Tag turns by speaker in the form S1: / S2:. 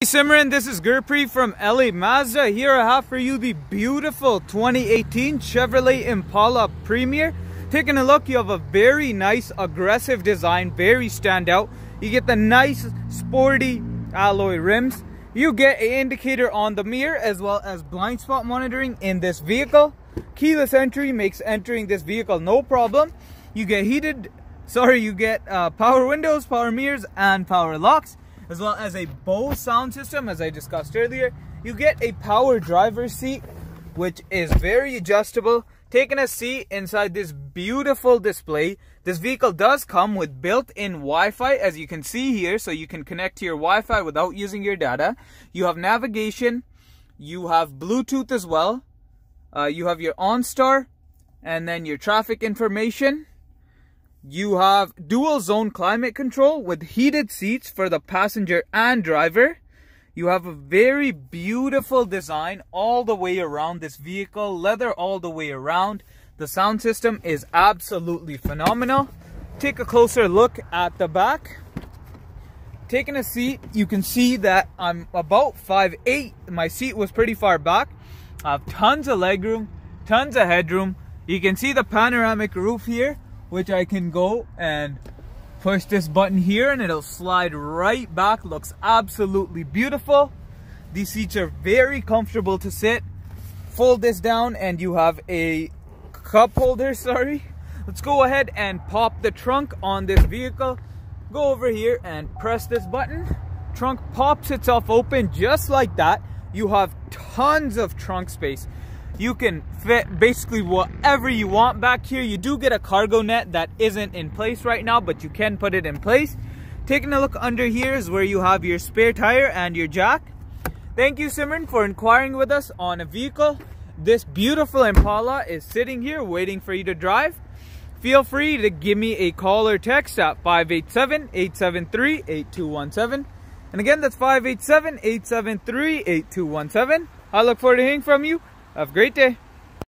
S1: Simran, this is Gurpreet from LA Mazda. Here I have for you the beautiful 2018 Chevrolet Impala Premier. Taking a look, you have a very nice aggressive design, very standout. You get the nice sporty alloy rims. You get an indicator on the mirror as well as blind spot monitoring in this vehicle. Keyless entry makes entering this vehicle no problem. You get power windows, power mirrors and power locks, as well as a Bose sound system as I discussed earlier. You get a power driver's seat, which is very adjustable. Taking a seat inside this beautiful display. This vehicle does come with built-in Wi-Fi, as you can see here, so you can connect to your Wi-Fi without using your data. You have navigation, you have Bluetooth as well, you have your OnStar, and then your traffic information. You have dual zone climate control with heated seats for the passenger and driver. You have a very beautiful design all the way around this vehicle, leather all the way around. The sound system is absolutely phenomenal. Take a closer look at the back. Taking a seat, you can see that I'm about 5'8". My seat was pretty far back. I have tons of legroom, tons of headroom. You can see the panoramic roof here, which I can go and push this button here and it'll slide right back. Looks absolutely beautiful. These seats are very comfortable to sit. Fold this down and you have a cup holder, Let's go ahead and pop the trunk on this vehicle. Go over here and press this button. Trunk pops itself open just like that. You have tons of trunk space. You can fit basically whatever you want back here. You do get a cargo net that isn't in place right now, but you can put it in place. Taking a look under here is where you have your spare tire and your jack. Thank you, Simran, for inquiring with us on a vehicle. This beautiful Impala is sitting here waiting for you to drive. Feel free to give me a call or text at 587-873-8217. And again, that's 587-873-8217. I look forward to hearing from you. Have a great day.